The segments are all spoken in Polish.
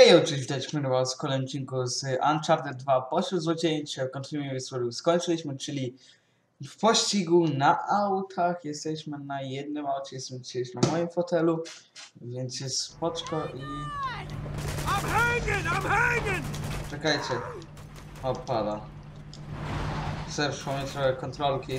Hejo, cześć, witajmy was w kolejnym odcinku z Uncharted 2 Pośród Złodziei. Kontynuujemy historię. Skończyliśmy, czyli w pościgu na autach. Jesteśmy na jednym aucie, jestem dzisiaj na moim fotelu, więc jest spoczko i... Czekajcie. Opada. Chcę przypomnieć trochę kontrolki.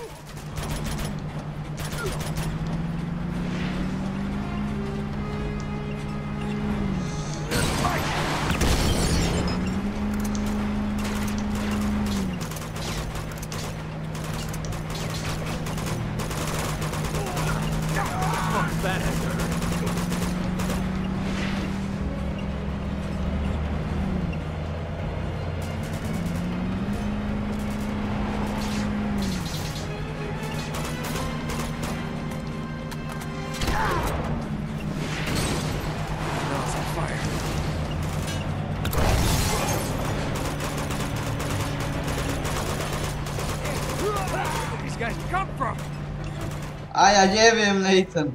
A ja nie wiem, Nathan.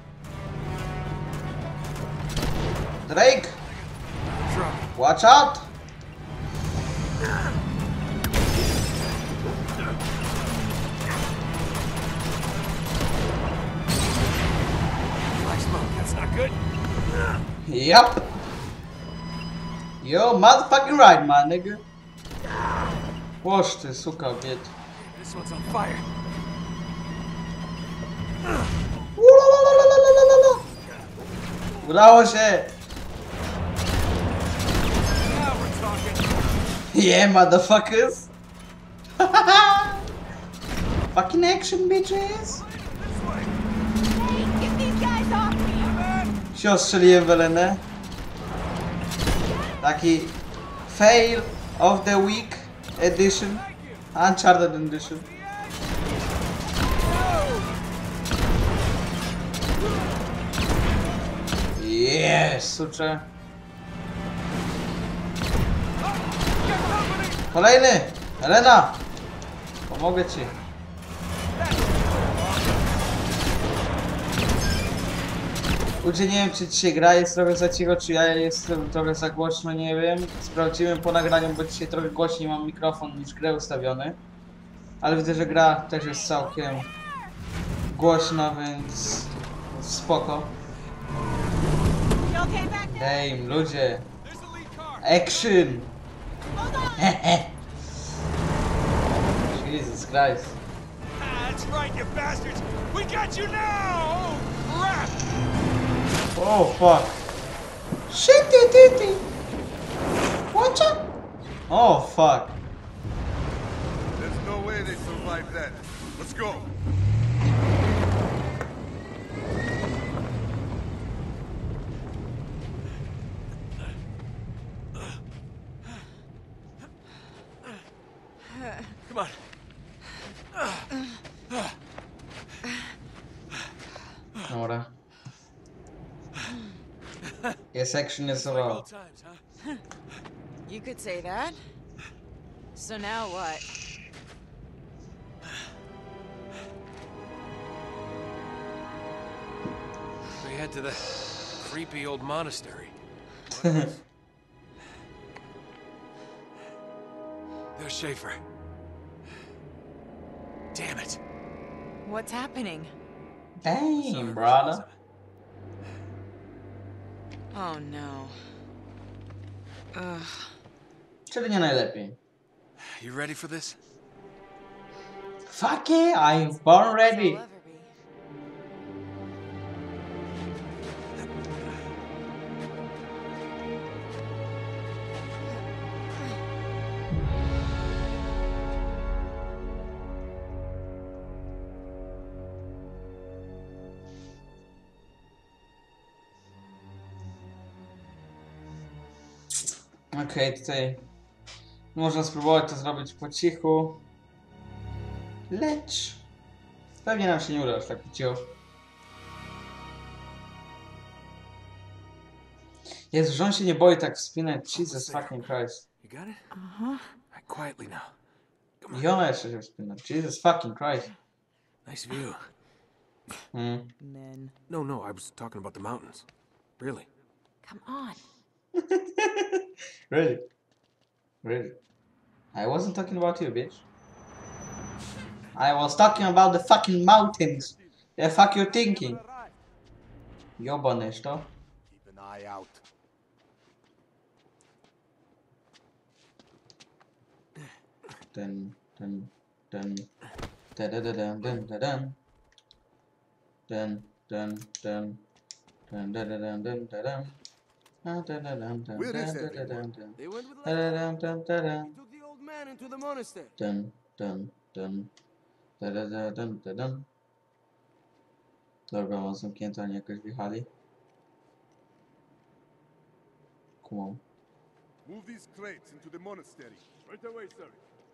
Drake! Watch out! Yep. Yo, motherfucking right, my nigga. Łoż ty, suka, bied. This one's on fire. Udało się! Yeah, motherfuckers! Fucking action, bitches! Się ostrzeliłem w Elenę. Taki fail of the week edition. Uncharted edition. Yes, sucze. Kolejny! Elena! Pomogę ci. Ludzie, nie wiem, czy dzisiaj gra jest trochę za cicho, czy ja jestem trochę za głośno, nie wiem. Sprawdzimy po nagraniu, bo dzisiaj trochę głośniej mam mikrofon niż grę ustawiony. Ale widzę, że gra też jest całkiem głośna, więc spoko. Damn, ludzie. Action! Jesus Christ. That's right, you bastards! We got you now! Oh, crap! Oh, fuck. Shitty titty! Watch out! Oh, fuck. There's no way they survived that. Let's go. Come on. Dobra. Yes, action is Like about. old times, huh? You could say that. So now what? We head to the creepy old monastery. There's Schaefer. Damn it. What's happening? Damn, brother. Oh no. Ugh. Czyli nie najlepiej. You ready for this? Fuck yeah, I'm born ready. I'll ever be. Okej, tutaj można spróbować to zrobić po cichu. Lecz pewnie nam się nie uda aż tak po cichu. Jezu, że on się nie boi tak wspinać. Jesus fucking Christ. You got it? Uh-huh. Right, quietly now. Come on. I ona jeszcze się wspina. Jesus fucking Christ. Nice view. Men. No, I was talking about the mountains. Really. Come on. Really? Really? I wasn't talking about you, bitch. I was talking about the fucking mountains. The fuck you thinking? Jobanyś to. Keep an eye out. Dun, dun, dun. Da da da dun dun da dun. Dun dun dun. Dun da da dun dun da dun. Dun da da dun dun Where is dun da da everyone? dun dun. They went with Da da dun dun da dun. took the old man into the monastery. Dun dun dun. Da da da dun da dun. Dobra, mam zamknięte, oni jakoś wjechali. Kumam. Move these crates into the monastery. Right away, sir.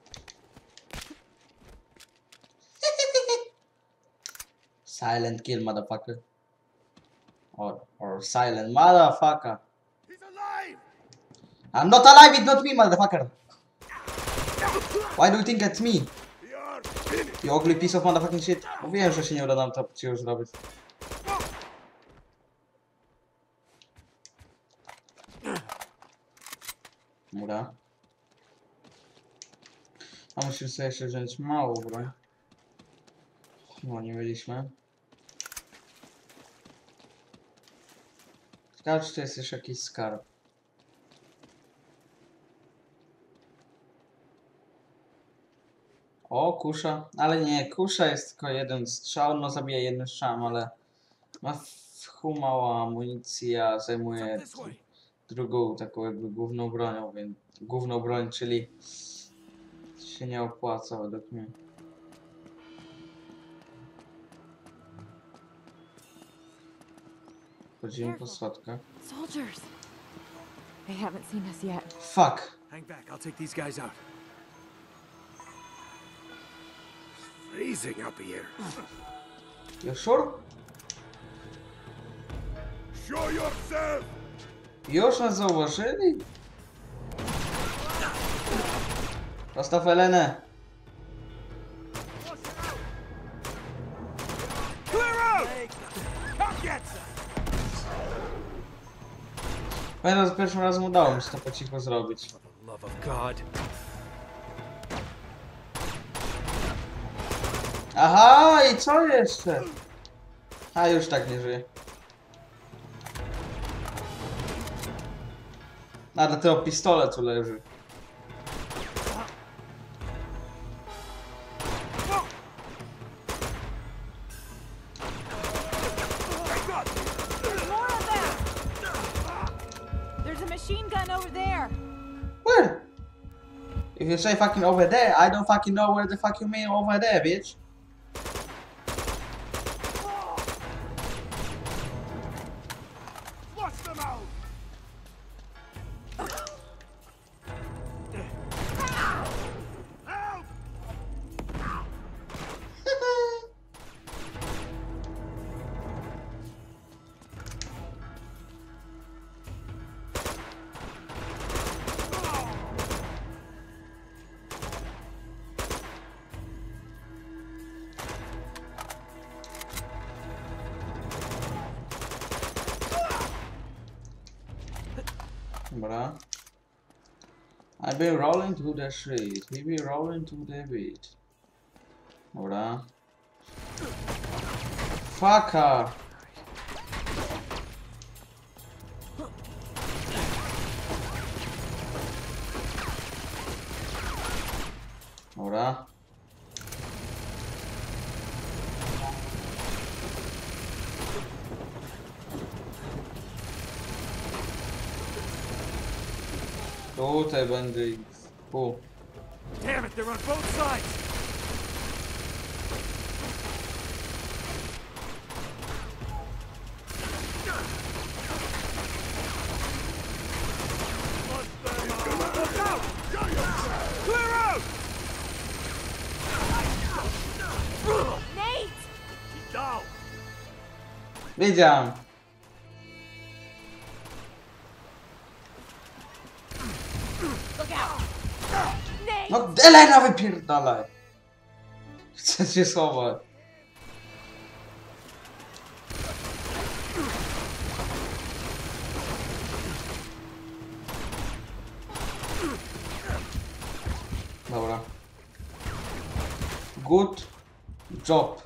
Silent kill, motherfucker. Or silent motherfucker. He's alive! I'm not alive, it's not me, motherfucker. Why do you think it's me? We are finished! You ugly piece of motherfucking shit. Mówiłem, że się nie uda nam to ci już zrobić. Dobra. A musimy sobie jeszcze wziąć małą broń. No, nie mieliśmy. Ciekawe, czy to jest jeszcze jakiś skarb. O, kusza. Ale nie, kusza jest tylko jeden strzał. No, zabija jednym strzałem, ale ma w chuj mała amunicja. Zajmuje drugą taką jakby główną bronią, więc główną broń, czyli się nie opłaca według mnie. Chodzimy po schodkach. Soldiers! They haven't seen us yet. Fuck! Hang back, I'll take these guys out. Freezing up here. You sure? Show yourself! Już nas zauważyli? Zostaw Elenę! Clear out! Come get some! Pamiętam, że pierwszym razem udało mi się to po cichu zrobić. For the love of God. Aha, i co jeszcze? A, już tak nie żyje. A, dlatego pistolet tu leży. More of them! There's a machine gun over there. Where? If you say fucking over there, I don't fucking know where the fuck you mean over there, bitch. Flush them out! Help! Dobra. I've been rolling to the street. He be rolling to the beat. Dobra. Fucker! Dobra. Tutaj będę ich... Damn it, they're on both sides! Look out! Clear out! Nate! He's down! Wiedziałem. Look out! Nate! No, Elena, wypierdalaj! Chcę się schować. Dobra. Good job.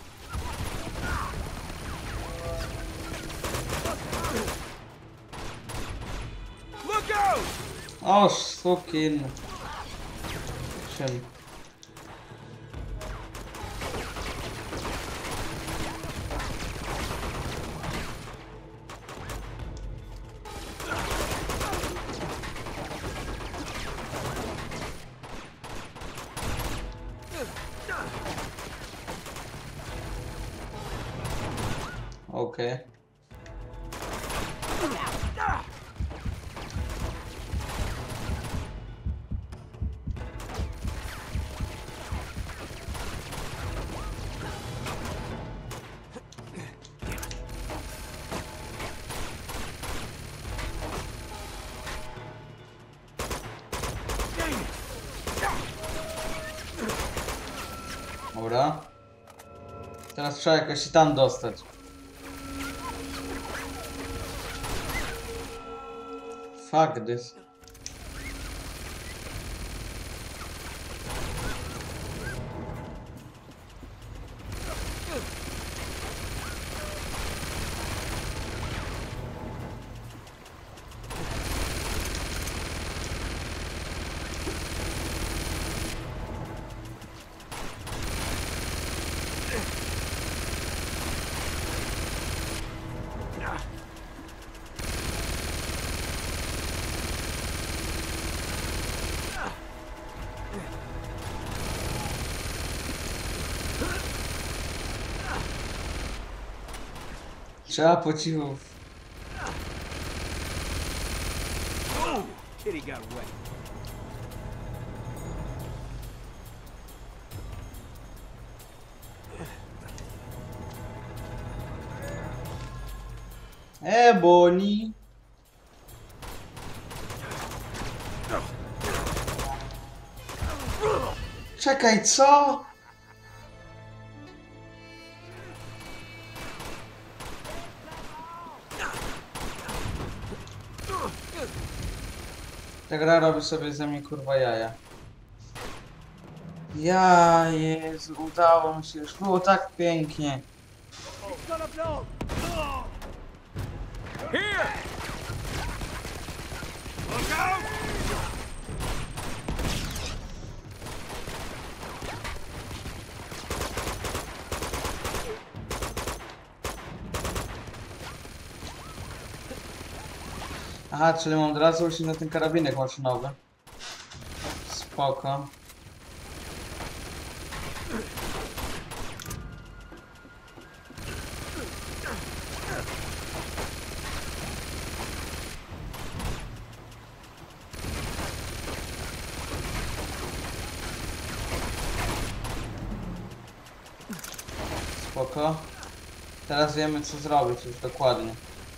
Look out! O, sukin. Czym? Okej. Dobra. Teraz trzeba jakoś się tam dostać. Fuck this. Trzeba po cichu. Kitty got wet. Boni. Czekaj, co? Ta gra robi sobie ze mnie kurwa jaja. Ja, Jezu, udało mi się, już było tak pięknie. Here! Look out! Aha, czyli mam od razu usiąść na ten karabinek maszynowy. Spoko. Spoko. Teraz wiemy co zrobić już dokładnie.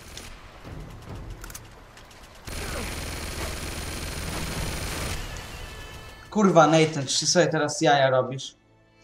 Kurwa, Nathan, czy sobie teraz jaja robisz?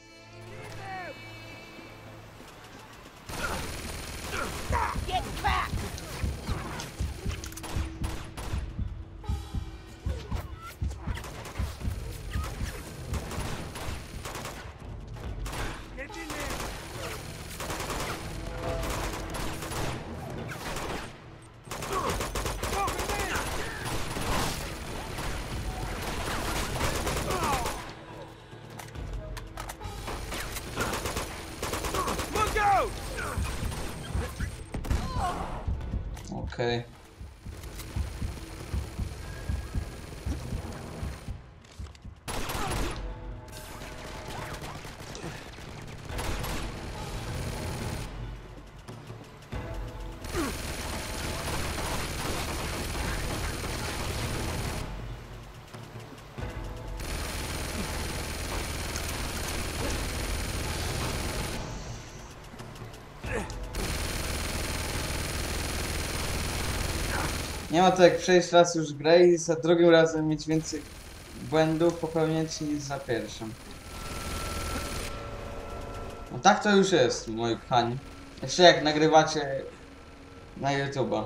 Look out! Okej. Nie ma to jak przejść raz już grę i za drugim razem mieć więcej błędów popełniać niż za pierwszym. No tak to już jest, moi kochani. Jeszcze jak nagrywacie na YouTube'a.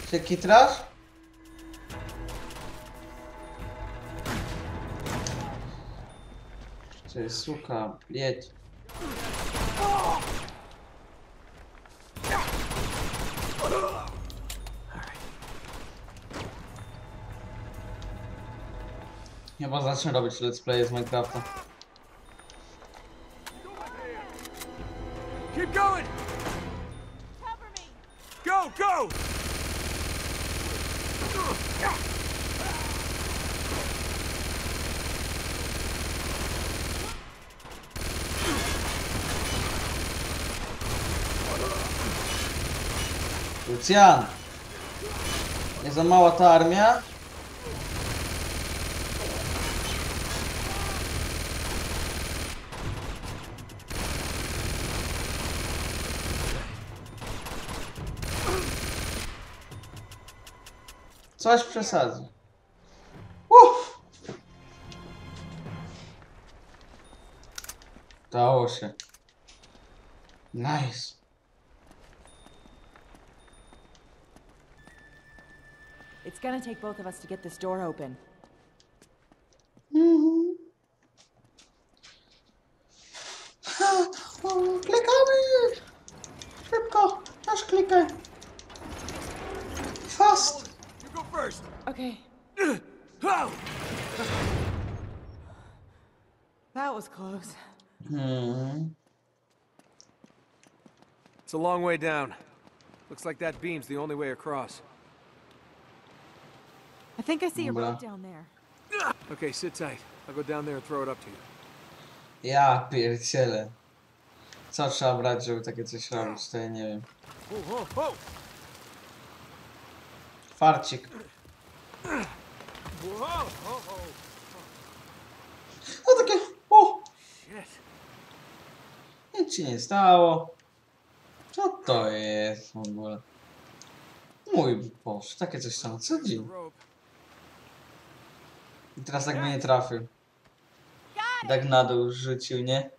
Się kitrasz? Cześć, suka, jedź. Chyba zacznę robić let's play z Minecrafta. Keep going! Go, go! Lucian! Nie za mała ta armia? Coś przesadzi. Uff! Dało się. Nice. It's gonna take both of us to get this door open. Klikamy! Szybko! Aż klikaj! Fast! You go first! Okay, Oh! that was close. It's a long way down. Looks like that beam's the only way across. I think I see a Dobra. rope down there. Okay, sit tight. I'll go down there and throw it up to you. Ja pierdzielę. Co trzeba brać, żeby takie coś robić, to ja nie wiem. Oh, oh, oh! Farcik. Whoa! Oh, oh. O takie, o! Shit. Nic ci nie stało. Co to jest w ogóle? Mój Boże, takie coś tam, co dzień. Rope. I teraz tak mnie nie trafił. Tak na dół rzucił, nie?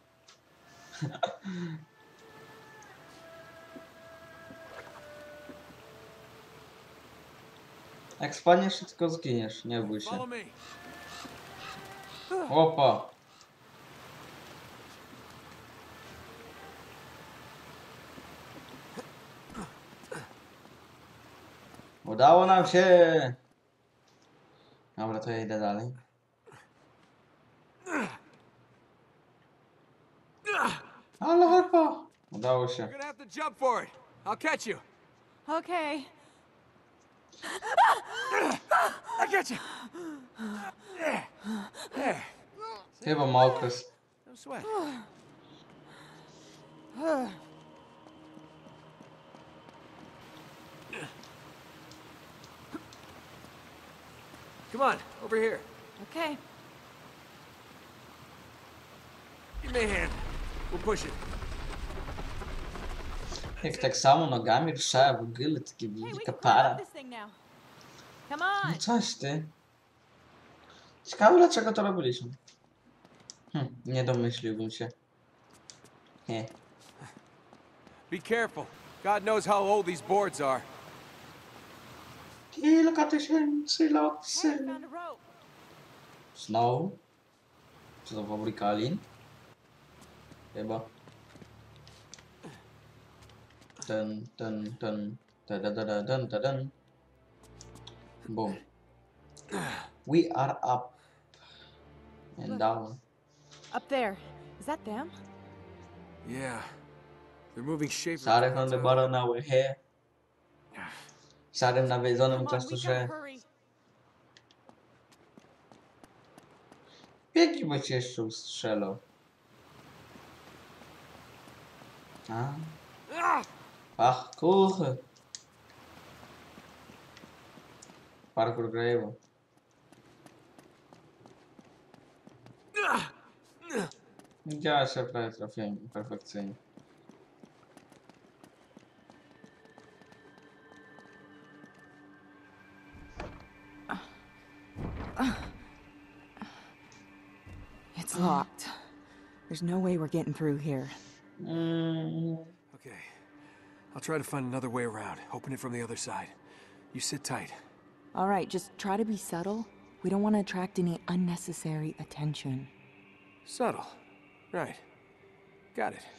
Jak spadniesz, to tylko zginiesz, nie bój się. Follow me. Opa! Udało nam się! Dobra, to ja idę dalej. Ale chyba! Udało się. You're gonna have to jump for it. I'll catch you. Okay. I get you. There. Chyba ma okres. No sweat. Come on, over here. Okay. Give me a hand. We'll push it. Jak tak samo nogami ruszała w ogóle, takie Hey, we wielka can climb para. up this thing now. Come on. No coś ty. Ciekawe dlaczego to robiliśmy. Nie domyśliłbym się. Nie. Be careful. God knows how old these boards are. Kilka tysięcy lat Hey, I found a rope. Znowu? Czy to fabryka lin? Chyba. Ten. Boom. We are up. And down. Up there. Is that them? Yeah. They're moving shapelessly. Sorry from the bottom now we're here. Szarym nawiedzonym Come on, czasu, we że gotta hurry. biegi by cię jeszcze ustrzelał. A? Ah! Ach, kuchy. Parkour Grave'u. Działa się, prawie trafiłem perfekcyjnie. It's locked. There's no way we're getting through here. Okay. I'll try to find another way around. Open it from the other side. You sit tight. All right, just try to be subtle. We don't want to attract any unnecessary attention. Subtle. Right. Got it.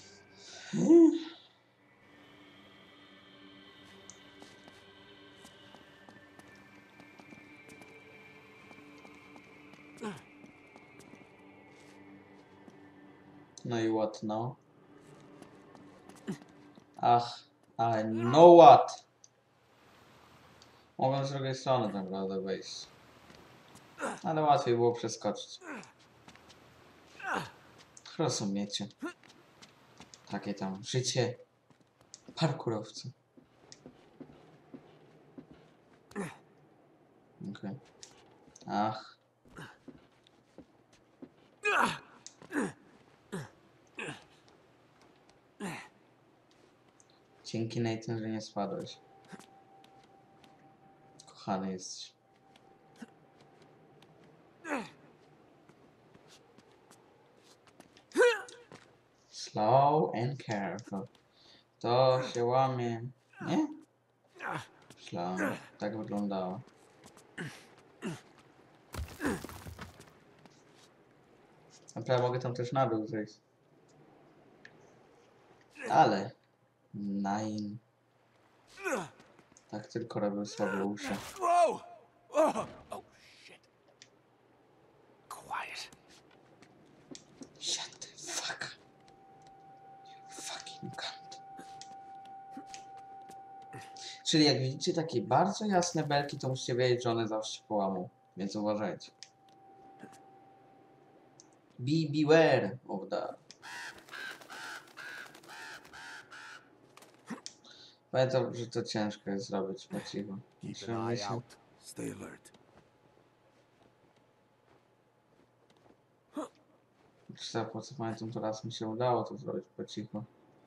No i what now? Ach, I know what! Mogłem z drugiej strony tak naprawdę wejść. Ale łatwiej było przeskoczyć. Rozumiecie. Takie tam życie parkurowca. Okej. Ach. Dzięki Nathan, że nie spadłeś. Kochany jesteś. Slow and careful. To się łamie. Nie? Myślałem, tak wyglądało. Naprawdę mogę tam też na dół zejść. Ale... Nein. Tak tylko robił słabe uszy. Whoa! Oh, oh shit. Quiet. Shut the fuck up. You fucking cunt. Czyli jak widzicie takie bardzo jasne belki, to musicie wiedzieć, że one zawsze się połamą. Więc uważajcie. Beware of that. Pamiętam, że to ciężko jest zrobić po cichu. Keep an eye out. Stay alert. Po co pamiętam, to raz mi się udało to zrobić po cichu.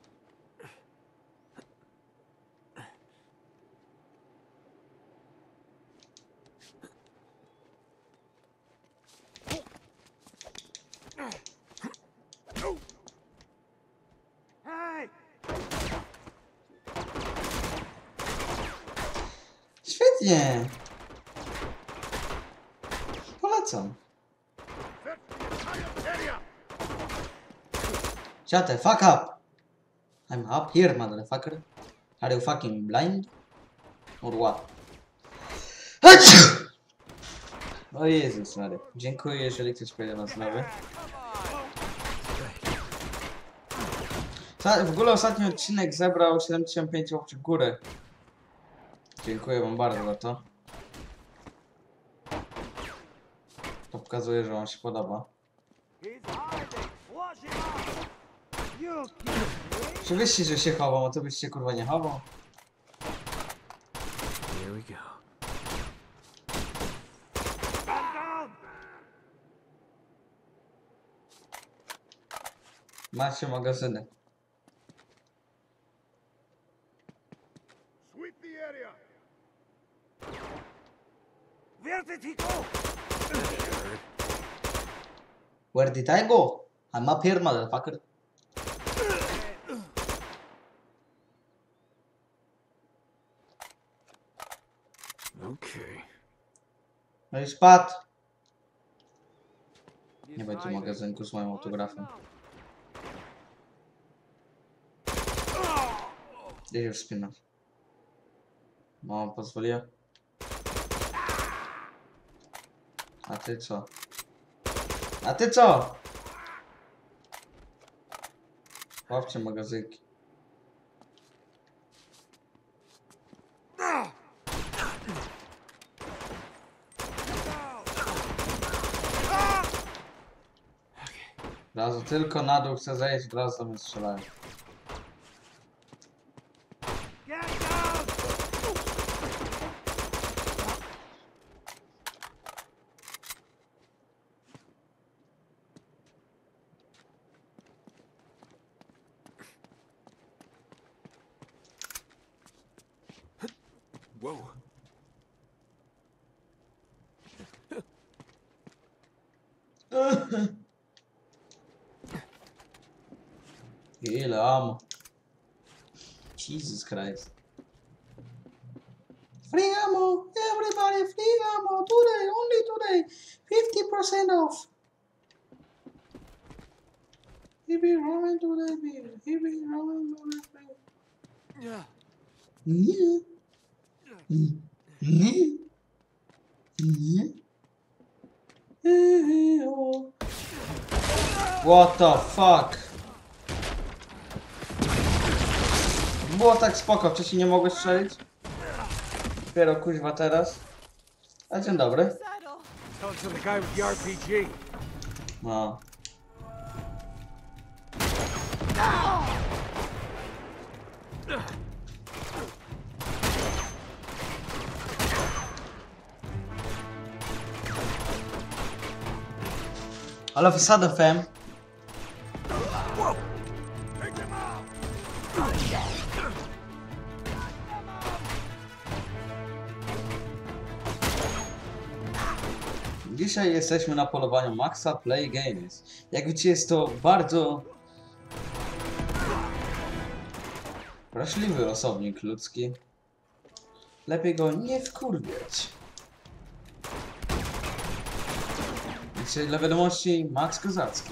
Świetnie! Polecam. Shut the fuck up! I'm up here, motherfucker. Are you fucking blind? Or what? Achoo! O Jezus Mary. Dziękuję, jeżeli ktoś powiedział nas nowy. W ogóle ostatni odcinek zebrał 75 łapek w górę. Dziękuję wam bardzo za to. To pokazuje, że wam się podoba. Czy wiecie, że się chowam, a to byście kurwa nie chował? Here we go. Macie magazyny. Sweep the area. Where did I go? I'm up here, motherfucker. Okay. No i spadł. Nie będzie magazynku z moim autografem. Gdzie się wspinasz? No, pozwoliła. A ty co? A ty co? Łapcie magazynki. Razu tylko na dół chcę zejść, raz do mnie strzelają. Whoa. Ile ammo. Jesus Christ. Free ammo! Everybody, free ammo! Today, only today! 50% off! He be rolling today, baby. He be rolling today, baby. Yeah. Yeah. Yeah. Yeah. What the fuck? Było tak spoko, wcześniej nie mogłeś strzelić? Dopiero kuźwa teraz. A dzień dobry. Telling to the guy with the RPG. No. All of a sudden, fam. Dzisiaj jesteśmy na polowaniu Maxa Play Games. Jak widzicie, jest to bardzo wrażliwy osobnik ludzki. Lepiej go nie wkurwiać. Dzisiaj dla wiadomości Max Kozacki.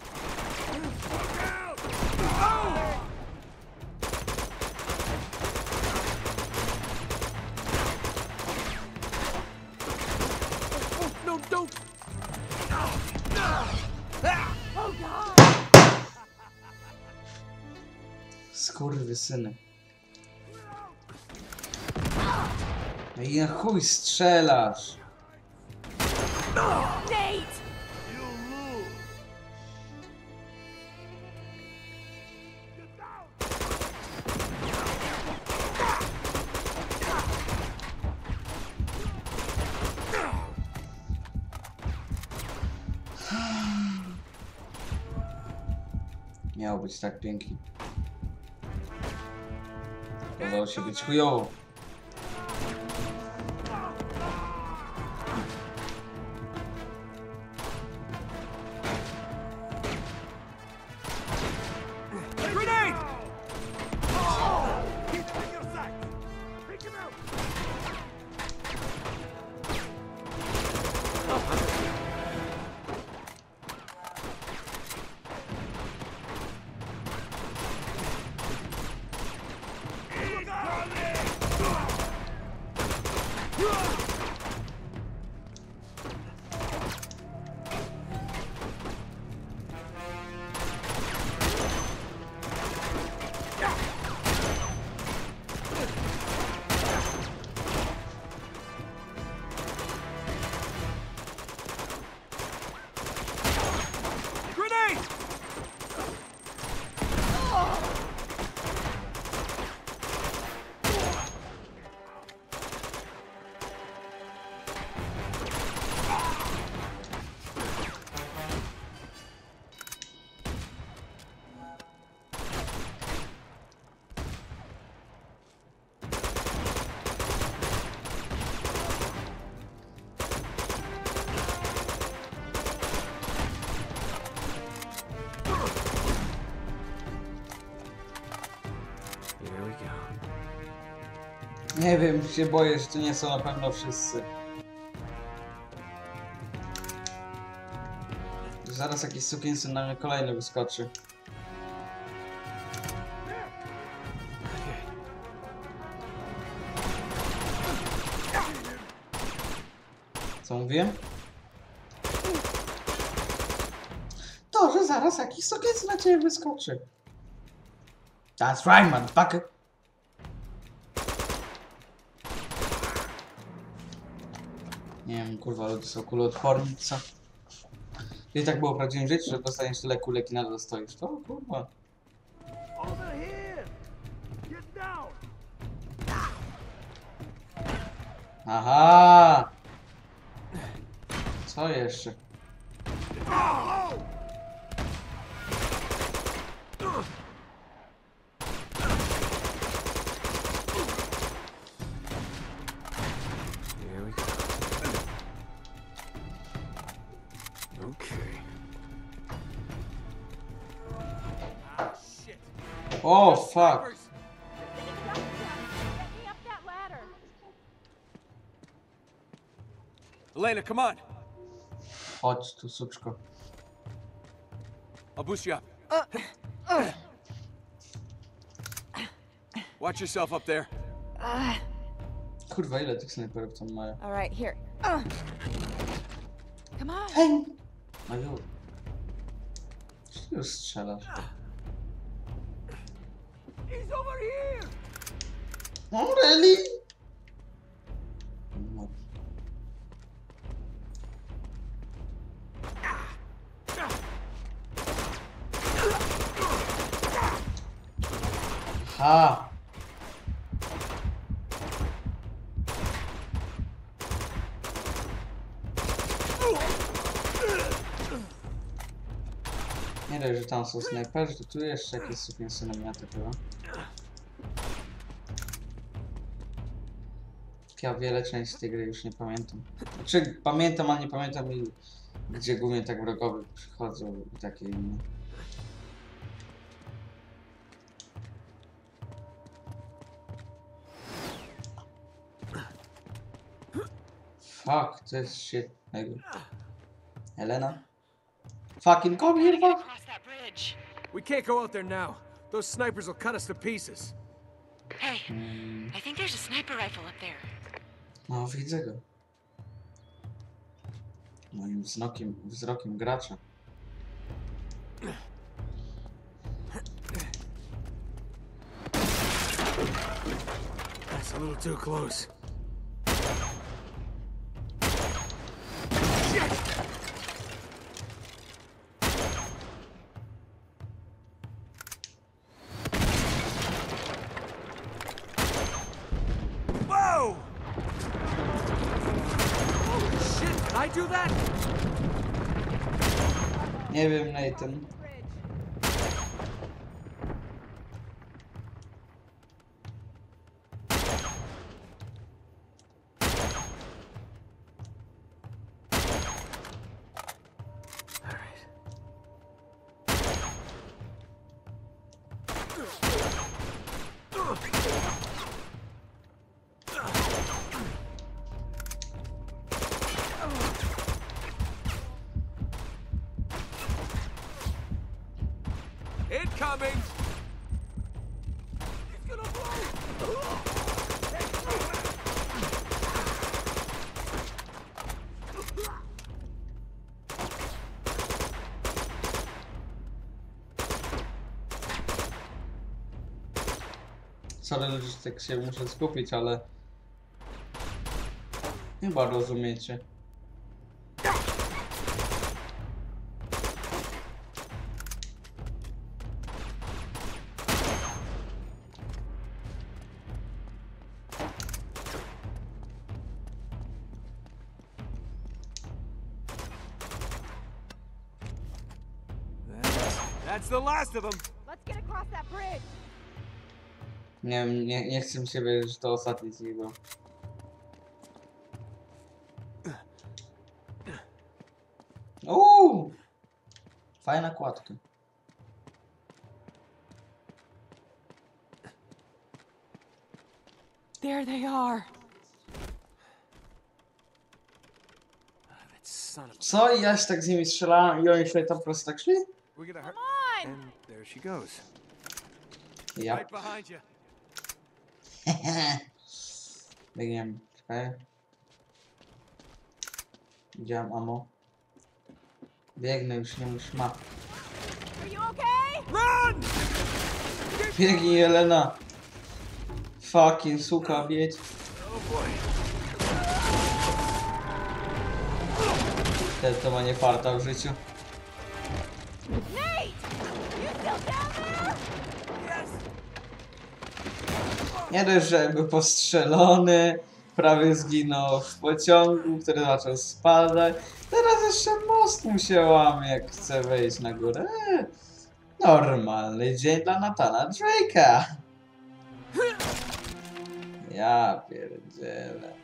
No, don't. Skurwysyny. No i na chuj strzelasz. Nate! Miało być tak pięknie. Okazało się być chujowo. Grenade! Grenade! Here we go. Nie wiem, się boję, że to nie są na pewno wszyscy. Zaraz jakiś sukinsyn na mnie kolejny wyskoczy. Co mówię? To, że zaraz jakiś sukinsyn na ciebie wyskoczy. That's right, motherfucker. Nie wiem, kurwa, ludzie są kuloodporni, co? I tak było w prawdziwym życiu, że dostaniesz tyle kulek i nadal stoisz. To kurwa. Aha! Co jeszcze? Here we go. Okay. Oh fuck! Elena, come on. Chodź tu, suczko. I'll boost you up. Watch yourself up there. Kurwa, ile tych snajperów tam mają? All right, here. Come on. Hej! No już. Czy ty już strzelasz? He's over here. No, really? No. Ha! Nie dość, że tam są snajperzy, to tu jeszcze jakieś sukiensyny mnie atakują. Ja wiele części tej gry już nie pamiętam. Znaczy pamiętam, ale nie pamiętam gdzie głównie tak wrogowie przychodzą i takie inne. Fuck, to jest świetnego. Helena? Fucking come here, fuck! Across that bridge. We can't go out there now. Those snipers will cut us to pieces. Hey, I think there's a sniper rifle up there. No, widzę go. Moim wzrokiem gracza. That's a little too close. Whoa! Holy shit, did I do that? Nie wiem, Nathan. Incoming! It's gonna blow! Sorry, że tak się muszę skupić, ale... Chyba rozumiecie. That's the last of them. Let's get across that bridge. Nie wiem, nie chcę mi się wierzyć, że to ostatni z nich był. Uuu! Fajna kładka. There they are. That son of a... Co? I ja się tak z nimi strzelałem i oni sobie tam po prostu tak szli? We're gonna hurt. And there she goes. Ja. Right behind you. Biegniemy. Czekaj. Widziałem ammo. Biegnę, już nie muszę map. Are you okay? Run! Biegnij, Jelena! Fucking suka, bieć. Oh boy. Ten to ma nie farta w życiu. Nate! You still down there? Yes! Nie dość, że był postrzelony, prawie zginął w pociągu, który zaczął spadać. Teraz jeszcze most mu się łamie, jak chce wejść na górę. Normalny dzień dla Nathana Drake'a. Ja pierdzielę.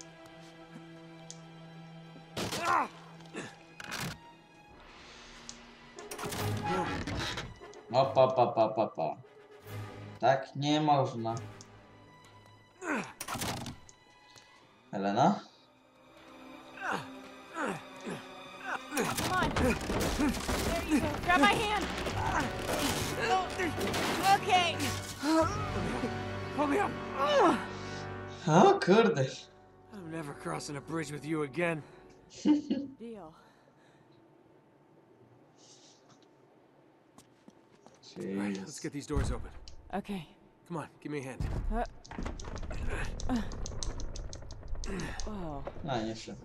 Opa. Tak nie można. Helena? you go. Grab my hand. Okay. Pull me up. O kurde. I'm never crossing a bridge with you again. Deal. Right, let's get these doors open. Okay. Come on, give me a hand. Oh. A, nie szło.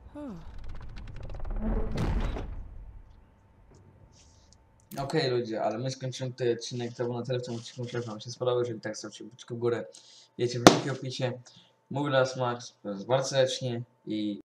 Okej, ludzie, ale my skończymy ten odcinek, to był na tyle w tym odcinku, że wam się spodobał, jeżeli tak, stawcie łapeczkę w górę. Wiecie, w opisie. Mówił dla was Max, bardzo serdecznie i